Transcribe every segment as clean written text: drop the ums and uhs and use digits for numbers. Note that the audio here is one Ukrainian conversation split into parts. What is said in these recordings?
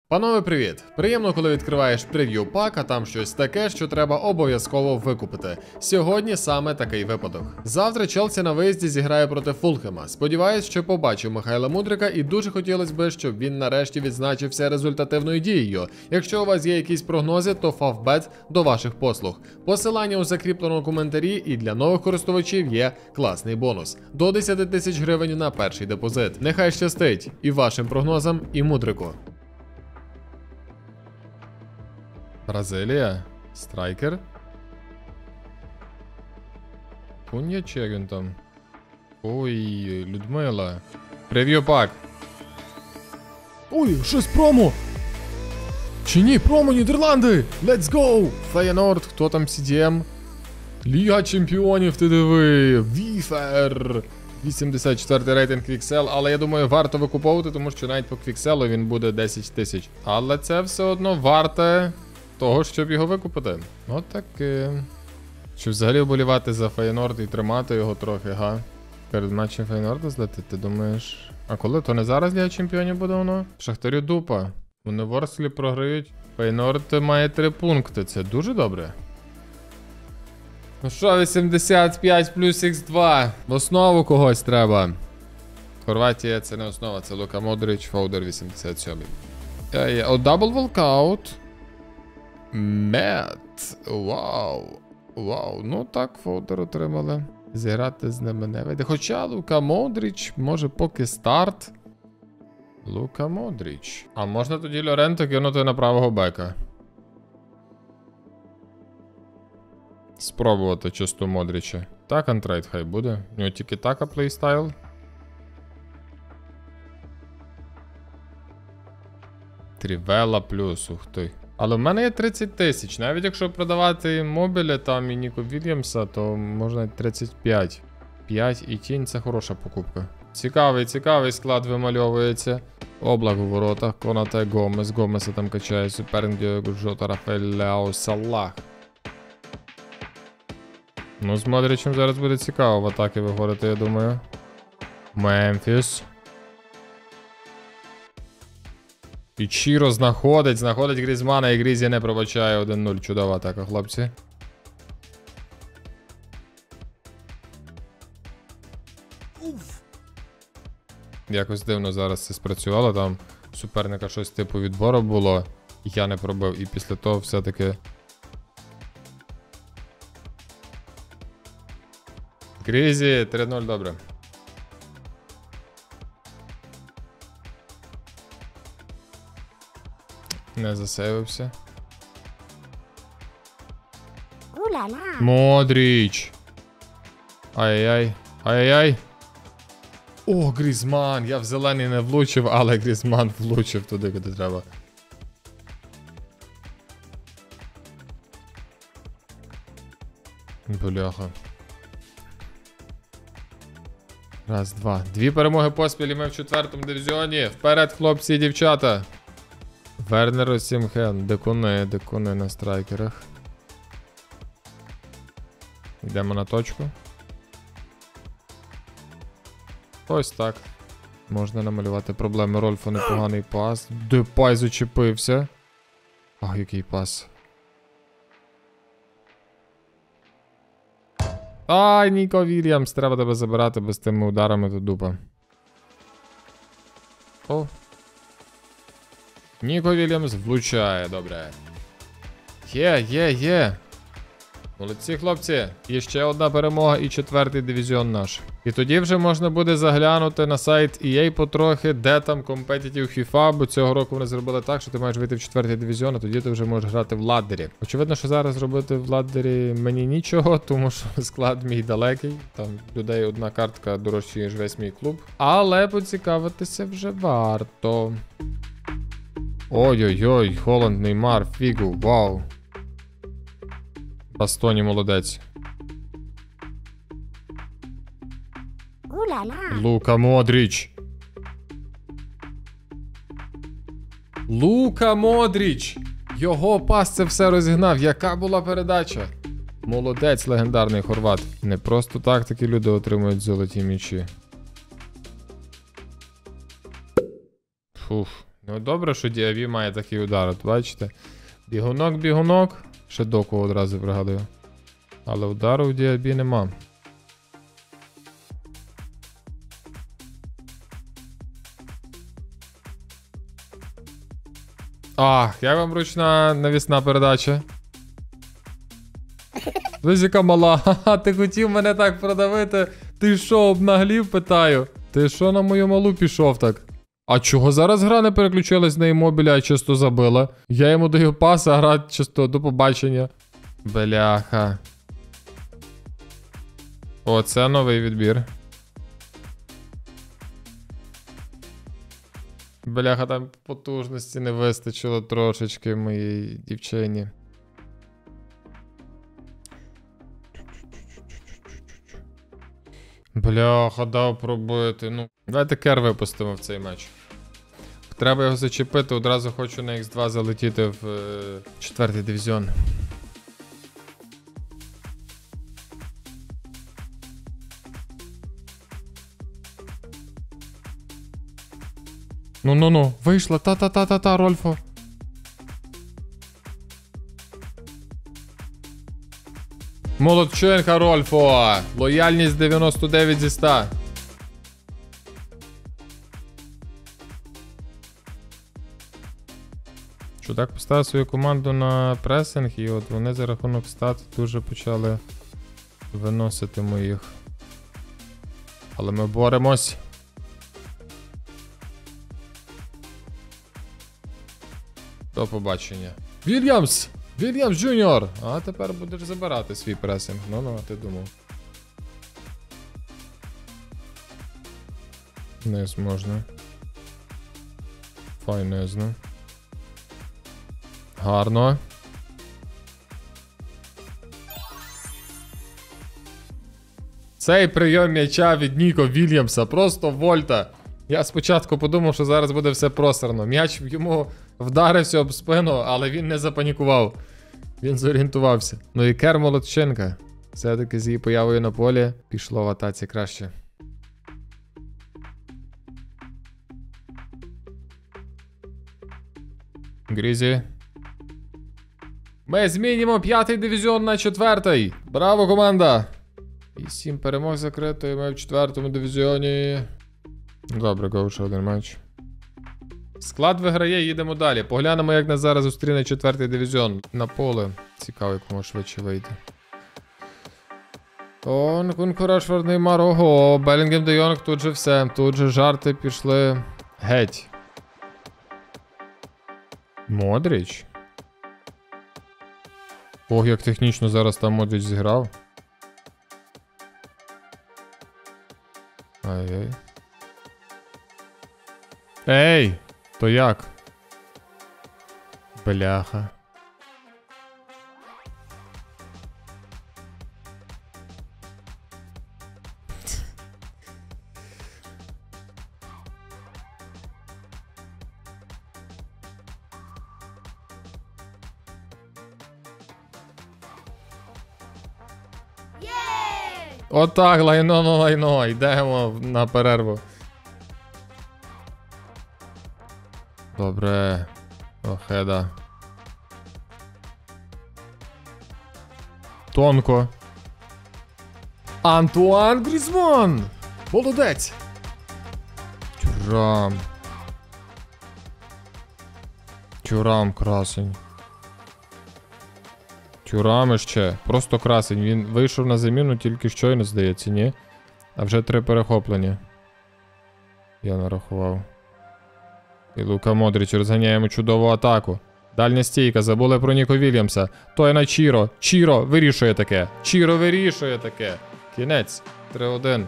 Панове, привіт! Приємно, коли відкриваєш прев'ю пак, а там щось таке, що треба обов'язково викупити. Сьогодні саме такий випадок. Завтра Челсі на виїзді зіграє проти Фулхема. Сподіваюсь, що побачу Михайла Мудрика, і дуже хотілося б, щоб він нарешті відзначився результативною дією. Якщо у вас є якісь прогнози, то Favbet до ваших послуг. Посилання у закріпленому коментарі, і для нових користувачів є класний бонус. До 10 тисяч гривень на перший депозит. Нехай щастить і вашим прогнозам, і Мудрику. Бразилія? Страйкер? Кунья чи як він там? Ой, Людмила. Прев'ю пак. Ой, щось промо! Чи ні, промо Нідерланди! Let's go! Фейнорд, хто там CDM? Ліга чемпіонів, ти диви! Віфер! 84 рейтинг Квіксел, але я думаю, варто викуповувати, тому що навіть по Квікселу він буде 10 тисяч. Але це все одно варте того, щоб його викупити. От таке. Чи взагалі вболівати за Фейнорд і тримати його трохи, га? Перед матчем Фейнорда злити, ти думаєш? А коли? То не зараз Ліга чемпіонів буде воно? Шахтарю дупа. Вони в Ворслі програють. Фейнорд має 3 пункти, це дуже добре. Ну що, 85 плюс Х2. В основу когось треба. Хорватія це не основа, це Лука Модрич, Фоудер 87. О, дабл волкаут. Мет. Вау. Вау. Ну так, Фоудер отримали. Зіграти з ними не вийде. Хоча Лука Модрич, може поки старт. Лука Модрич. А можна тоді Лоренто кинути на правого бека. Спробувати чисто Модрича. Так, антрейд хай буде. У нього тільки така плейстайл. Трівела плюс, ух ти. Але в мене є 30 тисяч. Навіть якщо продавати Мобіля там і Ніко Вільямса, то можна 35. 5 і тінь — це хороша покупка. Цікавий склад вимальовується. Облак у воротах, Конате, Гомес. Гомеса там качає суперник Діого Жота, Рафаель Ляо, Салах. Ну, з Модричем зараз буде цікаво в атаки виходити, я думаю. Мемфіс. І Чіро знаходить Грізмана, і Грізі не пробачає. 1-0. Чудова атака, хлопці. Якось дивно зараз це спрацювало. Там суперника щось типу відбору було. Я не пробив. І після того все-таки... Грізі, 3-0, добре. Не засейвився. Модріч. Ай-яй-яй. Ай-яй-яй. О, Грізман. Я в зелений не влучив, але Грізман влучив туди, куди треба. Бляха. Раз, два. 2 перемоги поспіль, і ми в 4-му дивізіоні. Вперед, хлопці і дівчата. Вернер Осімхен. Декуни на страйкерах. Йдемо на точку. Ось так. Можна намалювати проблеми. Рольфа непоганий пас. Депай зачепився. Ах, який пас. Ай, Ніко Вільямс, треба тебе забирати, без тими ударами тут дупа. О. Ніко Вільямс влучає, добре. Є. Молодці, хлопці. І ще одна перемога, і 4-й дивізіон наш. І тоді вже можна буде заглянути на сайт EA потрохи, де там Competitive FIFA, бо цього року вони зробили так, що ти маєш вийти в 4-й дивізіон, а тоді ти вже можеш грати в ладдері. Очевидно, що зараз робити в ладдері мені нічого, тому що склад мій далекий. Там людей одна картка дорожча, ніж весь мій клуб. Але поцікавитися вже варто. Ой-ой-ой, Холланд, Неймар, Фігу, вау. Бастоні молодець. Лука Модріч. Лука Модріч. Його пас це все розігнав. Яка була передача? Молодець, легендарний хорват. Не просто так такі люди отримують золоті м'ячі. Фух. Ну добре, що Діабі має такий удар, от бачите? Бігунок. Ще доку одразу пригадую. Але удару в Діабі нема. Ах, як вам ручна навісна передача? Дивись, яка мала. Ха-ха, ти хотів мене так продавити? Ти що, обнаглів, питаю? Ти що на мою малу пішов так? А чого зараз гра не переключилась на іммобіля, а чисто забила? Я йому даю пас, а гра чисто до побачення. Бляха. О, це новий відбір. Бляха, там потужності не вистачило трошечки моїй дівчині. Бляха, дав пробити. Ну, давайте кер випустимо в цей матч. Треба його зачепити, одразу хочу на Х2 залетіти в 4-й дивізіон. Ну, вийшла, та-та-та-та-та, Рольфо. Молодчинка, Рольфо! Лояльність 99 зі 100. Чудак поставив свою команду на пресинг, і от вони за рахунок стат дуже почали виносити моїх. Але ми боремось. До побачення. Вільямс! Вільямс Джуніор! А тепер будеш забирати свій пресинг. Ну, а ти думав. Не зможна. Файнезно. Гарно. Цей прийом м'яча від Ніко Вільямса. Просто вольта. Я спочатку подумав, що зараз буде все просрано. М'яч йому вдарився об спину, але він не запанікував. Він зорієнтувався. Ну і Кер молодчинка. Все-таки з її появою на полі пішло в атаці краще. Грізі. Ми змінюємо 5-й дивізіон на 4-й. Браво, команда! І 7 перемог закрито, і ми в 4-му дивізіоні. Добре, гоу, ще один матч. Склад виграє, їдемо далі. Поглянемо, як нас зараз зустріне 4-й дивізіон. На поле. Цікаво, якому швидше вийти. О, Кункурашфорд, Неймар, ого, Белінгем, Де Йонг, тут же все. Тут же жарти пішли геть. Модріч? Ох, як технічно зараз там Модріч зіграв. Ай-яй. Ей! То як? Бляха. Отак, лайно на лайно, йдемо на перерву. Добре. Охеда. Тонко. Антуан Грізман! Молодець! Тюрам. Тюрам красень. Тюрам іще. Просто красень. Він вийшов на заміну тільки щойно, здається, ні? А вже 3 перехоплення. Я нарахував. І Лука Модріч розганяємо чудову атаку. Дальня стійка, забули про Ніко Вільямса. Той на Чіро. Чіро вирішує таке. Чіро вирішує таке. Кінець. 3-1.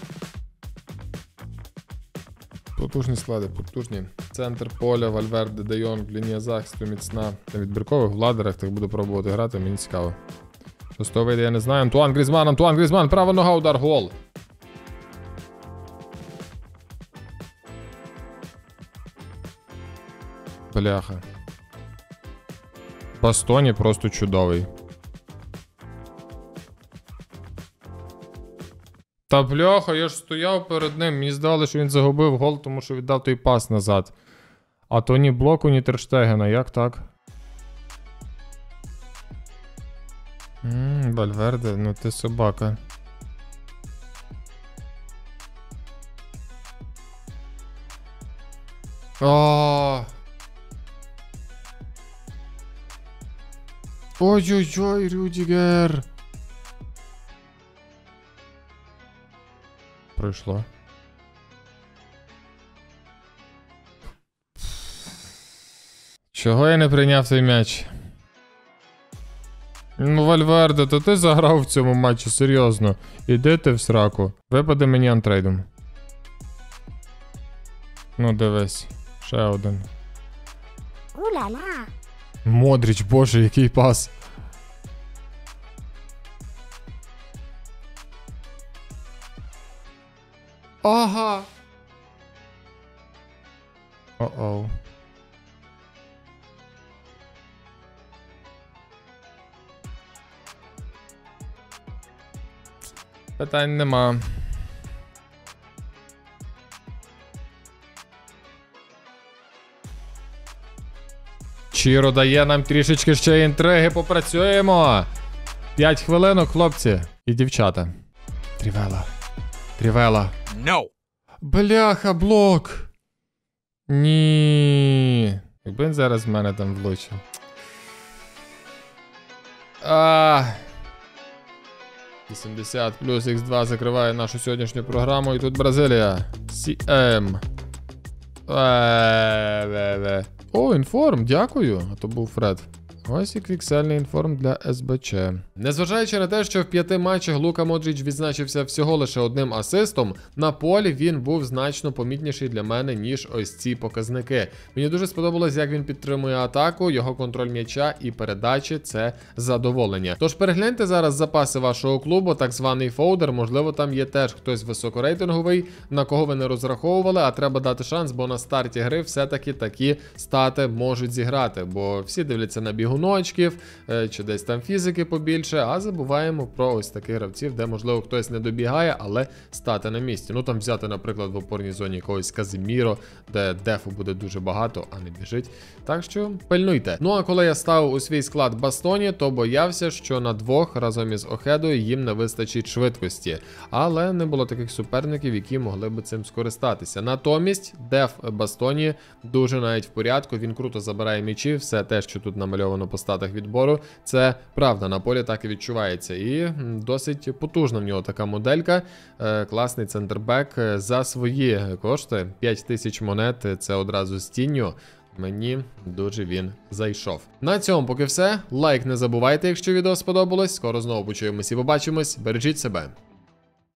Потужні склади, потужні. Центр поля, Вальверде, Де Йонг, лінія захисту міцна. На відбіркових владерах так буду пробувати грати, мені цікаво. Що з того вийде, я не знаю. Антуан Грізман, права нога, удар, гол. Бляха. Бастоні просто чудовий. Та бляха, я ж стояв перед ним, мені здавалося, що він загубив гол, тому що віддав той пас назад. А то ні блоку, ні Терштегена, як так? Вальверде, ну ти собака. Ой-ой-ой, Рюдігер. Пройшло. Чого я не прийняв цей м'яч? Ну, Вальверде, то ти заграв в цьому матчі, серйозно. Іди ти в сраку. Випаде мені антрейдом. Ну, дивись. Ще один. Уля-ля. Модріч, боже, який пас. Ага. О-оу. Питань нема. Чіро дає нам трішечки ще інтриги, попрацюємо. 5 хвилинок, хлопці і дівчата. Трівела. Трівела. No. Бляха, блок. Ні. Якби він зараз в мене там влучив. 80 плюс Х2 закриває нашу сьогоднішню програму. І тут Бразилія. CM. О, інформ, дякую. А то був Фред. Ось і квіксельний інформ для СБЧ. Незважаючи на те, що в 5 матчах Лука Модріч відзначився всього лише одним асистом, на полі він був значно помітніший для мене, ніж ось ці показники. Мені дуже сподобалось, як він підтримує атаку, його контроль м'яча і передачі – це задоволення. Тож перегляньте зараз запаси вашого клубу, так званий фоудер, можливо там є теж хтось високорейтинговий, на кого ви не розраховували, а треба дати шанс, бо на старті гри все-таки такі стати можуть зіграти, бо всі дивляться на бігуночків, чи десь там фізики побільше, а забуваємо про ось таких гравців, де, можливо, хтось не добігає, але стати на місці. Ну, там взяти, наприклад, в опорній зоні якогось Казиміро, де дефу буде дуже багато, а не біжить. Так що пильнуйте. Ну, а коли я ставив у свій склад Бастоні, то боявся, що на двох разом із Охедою їм не вистачить швидкості. Але не було таких суперників, які могли би цим скористатися. Натомість, деф Бастоні дуже навіть в порядку, він круто забирає м'ячі, все те, що тут намальовано по статах відбору, це правда, на полі так і відчувається. І досить потужна в нього така моделька. Класний центрбек за свої кошти. 5000 монет, це одразу з тінню. Мені дуже він зайшов. На цьому поки все. Лайк не забувайте, якщо відео сподобалось. Скоро знову почуємось і побачимось. Бережіть себе.